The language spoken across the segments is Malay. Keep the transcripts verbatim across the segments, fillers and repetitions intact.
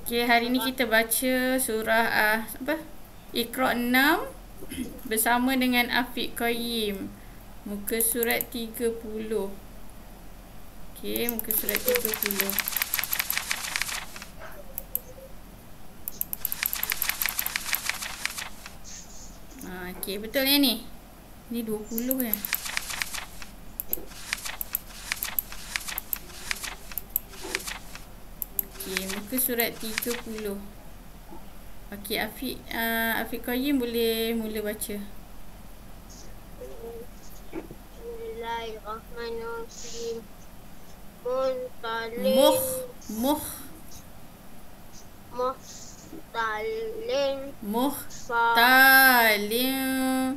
Okey, hari ni kita baca surah uh, apa? Iqra enam bersama dengan Afiq Qayyim. Muka surat tiga puluh. Okey, muka surat tiga puluh. Ha, okey, betul ya ni? Ni dua puluh ya. Okey, muka surat tiga puluh. Okey, Afiq uh, Afiq Qayyim boleh mula baca. Bismillahirrahmanirrahim. Muntalim. Muh muh Muhtalim. Muhtalim.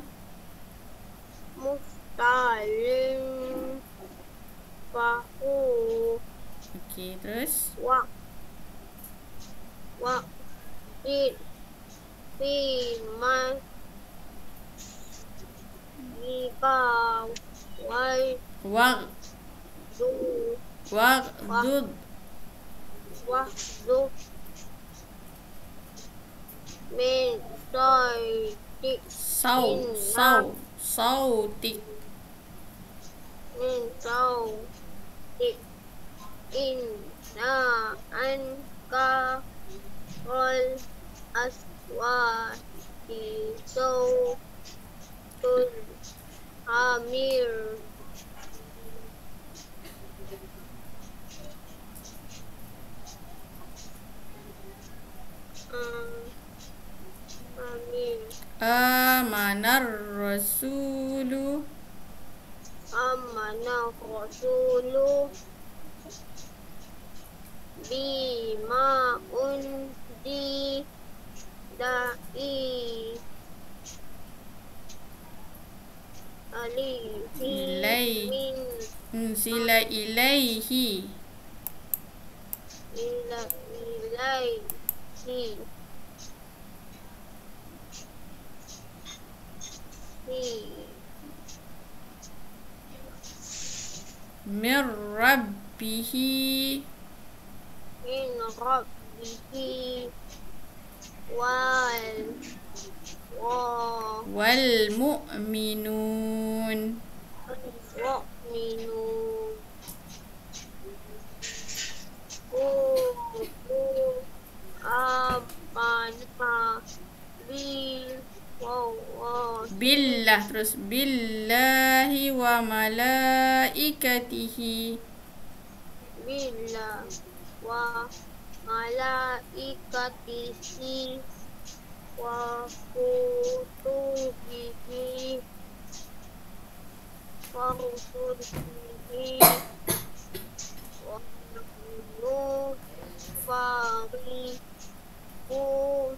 Muhtalim. Fahu. Okey, terus. Wa. Wa. Fi. Fi. Ma. Iba. Wai. Wag Du. wagdud. Wahdu. Min. Doi. Dik. Saw saw sautik. Min. Doi. Dik. Inna anka wal aswati sautul hamir. Hamir. Amanar rasulu. Amana rasulu bima undi da'i alihi Ilai. min Unsila ilaihi. ila ilaihi hi Mir rabbihi. min rabbihi wal wa Wal mu'minun. mu'minun. Kutu amanah bil wallahi Billah, terus billahi wa malaikatihi. billah wa malaikatihi wa kutubihi wa rusulihi wa nufariqu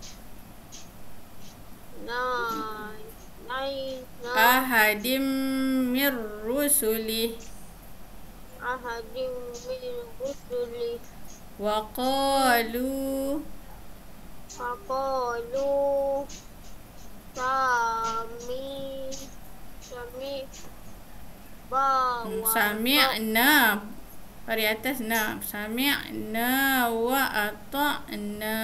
Nai, nai, nai, Ahadim mir rusulih. ahadim min rusuli Wa qalu. faqalu sami sami Hmm, bawa Sami'na. Pada atas na. Sami'na wa ata'na.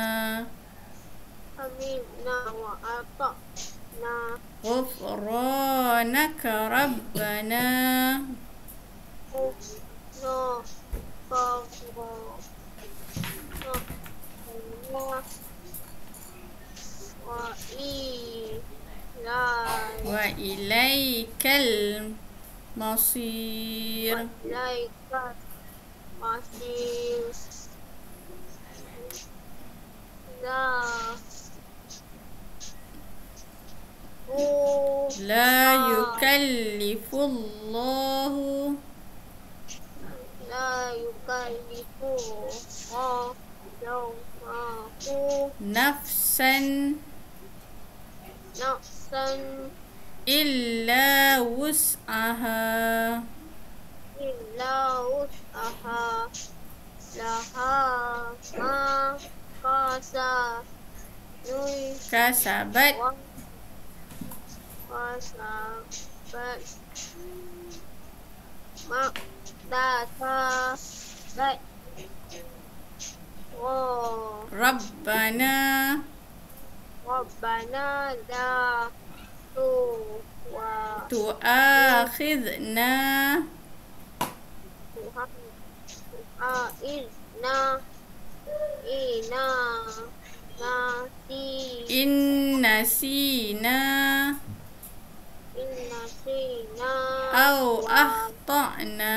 samina wa ata'na Ghufranaka rabbana. no faqra no Allah wa ila Wa ilaikal masir. Malaikat masih la La yukallifullahu la yukallifu Allahu nafsan nafsan illa wus'aha. illa wus'aha laha ma kasa nui Kasabat. wa kasa bat ma data bat Oh. Rabbana Rabbana la tu wa tu'akhidna Tuhan Tu'aidna Ina Nasi in nasina Inna Sina au Wa akhtana.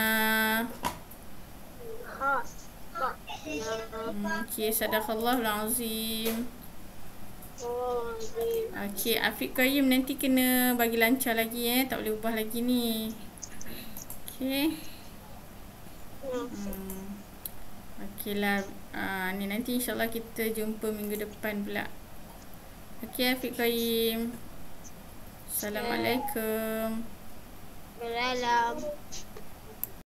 Khata'na Hmm, Okey, sadaqallahul azim. Razim Okey, Afiq Qayyim nanti kena bagi lancar lagi eh, tak boleh ubah lagi ni. Okey. Hmm. Okeylah. Ah, ni nanti insya-Allah kita jumpa minggu depan pula. Okey, Afiq Qayyim. Assalamualaikum. Salam